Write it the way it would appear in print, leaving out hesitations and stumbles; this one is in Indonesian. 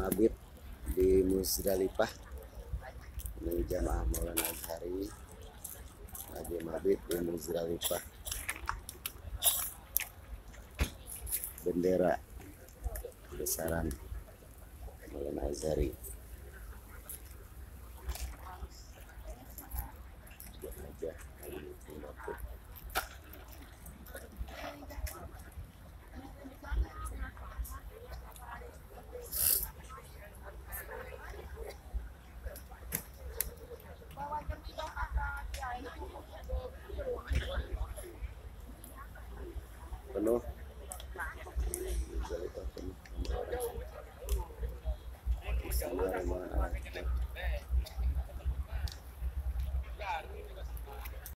mabit di Muzdalifah. Ini jamaah Maulana Azhari lagi mabit di Muzdalifah. Bendera besaran Maulana Azhari. Penuh